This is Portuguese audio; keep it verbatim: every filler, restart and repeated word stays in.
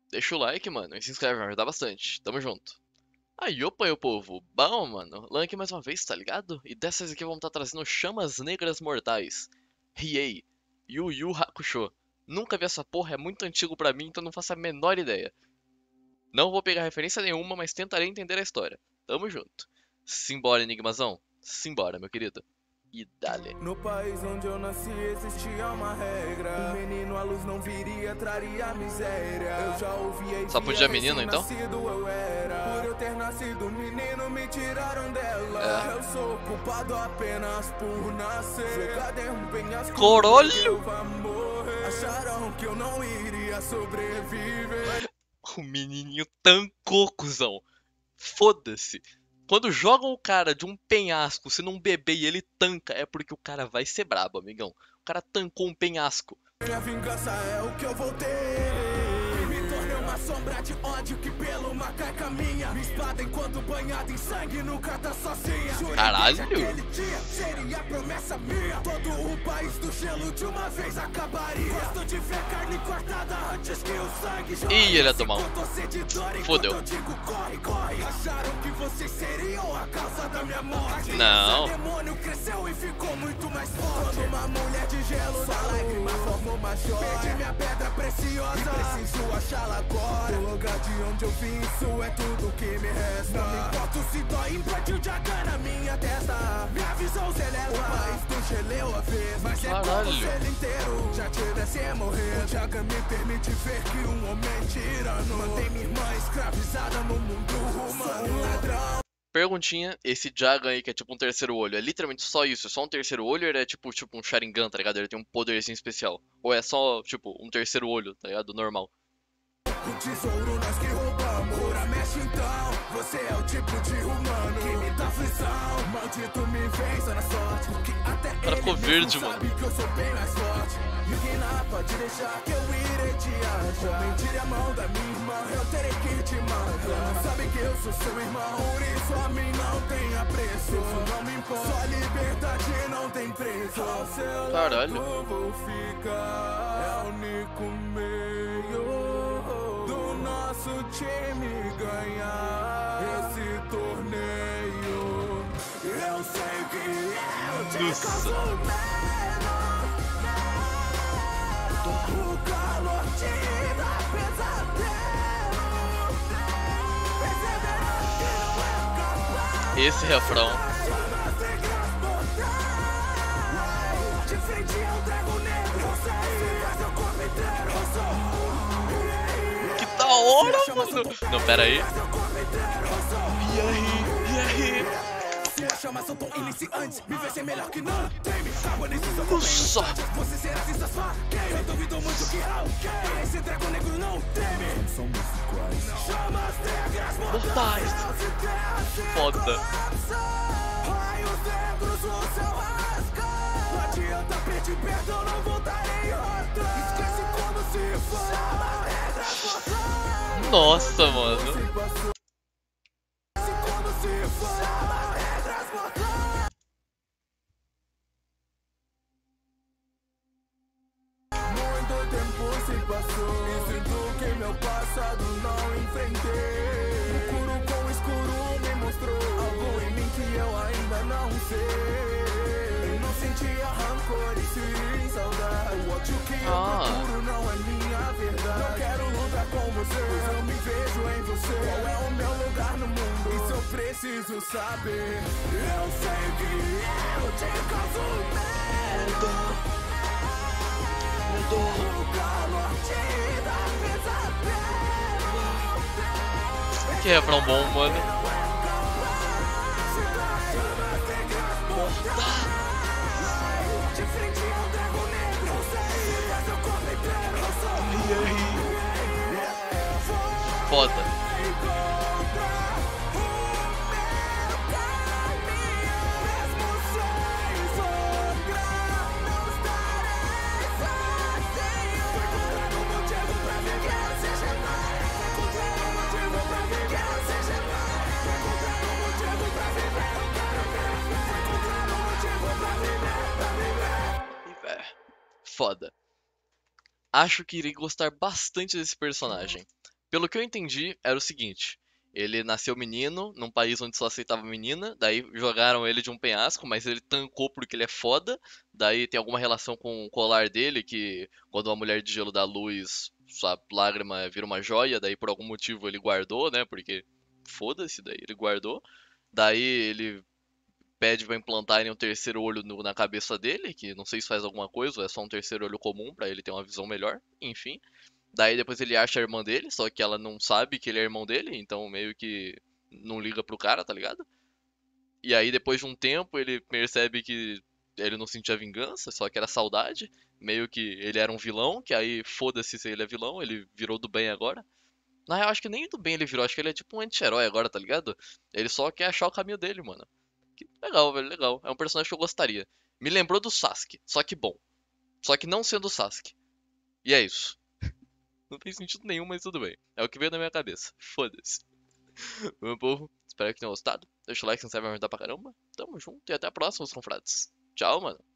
deixa o like, mano, e se inscreve, vai ajudar bastante. Tamo junto. Aí, opa, meu povo. Bom, mano. Lan aqui mais uma vez, tá ligado? E dessa vez aqui vamos estar trazendo Chamas Negras Mortais. Riei. Yu Yu Hakusho. Nunca vi essa porra, é muito antigo pra mim, então não faço a menor ideia. Não vou pegar referência nenhuma, mas tentarei entender a história. Tamo junto. Simbora, Enigmazão. Simbora, meu querido. E dale. No país onde eu nasci existia uma regra. O menino à luz não viria, traria miséria. Eu já ouvi Só podia menino, então? eu era. Por eu ter nascido menino, me tiraram dela. É. Eu sou culpado apenas por nascer. Jogado em um penhasco. Corolho! Acharam que eu não iria sobreviver. O menininho tancou, cuzão. Foda-se. Quando jogam o cara de um penhasco, se não beber e ele tanca, é porque o cara vai ser brabo, amigão. O cara tancou um penhasco. Minha vingança é o que eu vou ter. Me tornei uma sombra de ódio que pelo Macai caminha. Minha espada enquanto banhada em sangue nunca tá sozinha. Caralho! Aquele dia seria promessa minha. Todo o país do gelo de uma vez acabaria. Gosto de ver carne cortada antes que o sangue jorre. Ih, ele ia tomar um. Fodeu. Eu digo corre, corre. Acharam que vocês seriam a causa da minha morte. Não. O demônio cresceu e ficou muito mais forte. Quando uma mulher de gelo da lágrima formou uma joia. Perdi minha pedra preciosa e preciso achá-la agora. O lugar de onde eu vim, isso é tudo que me resta. Não me importo se dói, implante o Jagan na minha testa. Minha visão se eleva. O país do gelo eu a vez. Mas é como se ele inteiro já tivesse a morrer. O Jagan me permite ver que um homem tirano mantém minha irmã escravizada no mundo humano. Ladrão. Perguntinha, esse Jagan aí que é tipo um terceiro olho, é literalmente só isso? É só um terceiro olho ou ele é tipo, tipo um Sharingan, tá ligado? Ele tem um poderzinho especial? Ou é só, tipo, um terceiro olho, tá ligado? Normal. O tesouro nós que roubamos. Cura mexe então. Você é o tipo de humano que me dá aflição. Maldito me vença na sorte. Porque até o cara ficou verde, mano. Sabe que eu sou bem mais forte. Ninguém lá pode deixar que eu irei te achar. Mentire a mão da minha irmã, eu terei que te matar. Sabe que eu sou seu irmão, por isso a mim não tem apreço. Isso não me importa, só liberdade não tem preço. Ao seu Caralho. lado vou ficar. É o único meio do nosso time ganhar esse torneio. Eu sei que eu te causo medo. O calor te dá pesadelo. Perceberão que não é capaz. Esse refrão. De frente ao dragão negro. Você faz seu corpo inteiro. Que da hora, mano. Não, pera aí. E aí, e aí? Sua chama são tão iniciantes. Me vê ser melhor que não teme. Água nesse seu Nossa. Você será se satisfaz. Eu duvido muito que alguém esse dragão negro não teme. Somos iguais. Chamas negras Mortais. Foda. Raios negros no seu rasgar. Não adianta pedir perdão, não voltarei outra. Esquece quando se for. Chamas negras mortais. Nossa, mano. Muito tempo se passou e sinto que meu passado não enfrentei. O escuro com escuro me mostrou algo em mim que eu ainda não sei. Eu não sentia rancor e sim saudade. O ódio que eu Ah. procuro não é minha verdade. Não quero lutar com você, pois eu me vejo em você. Qual é o meu lugar no mundo? Isso eu preciso saber. Eu sei que eu te causo medo. O calor te dá pesadelo. Que refrão bom, mano. De frente ao dragão negro. Você faz seu corpo inteiro. E aí? Foda. Foda. Acho que irei gostar bastante desse personagem. Pelo que eu entendi, era o seguinte: ele nasceu menino, num país onde só aceitava menina, daí jogaram ele de um penhasco, mas ele tancou porque ele é foda. Daí tem alguma relação com o colar dele, que quando uma mulher de gelo dá luz, sua lágrima vira uma joia, daí por algum motivo ele guardou, né? Porque foda-se, daí ele guardou. Daí ele pede pra implantarem um terceiro olho no- na cabeça dele, que não sei se faz alguma coisa, ou é só um terceiro olho comum pra ele ter uma visão melhor, enfim. Daí depois ele acha a irmã dele, só que ela não sabe que ele é irmão dele, então meio que não liga pro cara, tá ligado? E aí depois de um tempo ele percebe que ele não sentia vingança, só que era saudade. Meio que ele era um vilão, que aí foda-se se ele é vilão, ele virou do bem agora. Na real, acho que nem do bem ele virou, acho que ele é tipo um anti-herói agora, tá ligado? Ele só quer achar o caminho dele, mano. Que legal, velho, legal. É um personagem que eu gostaria. Me lembrou do Sasuke, só que bom. Só que não sendo o Sasuke. E é isso. Não tem sentido nenhum, mas tudo bem. É o que veio na minha cabeça. Foda-se. Meu povo, espero que tenham gostado. Deixa o like, se inscreve, vai me ajudar pra caramba. Tamo junto e até a próxima, meus confrades. Tchau, mano.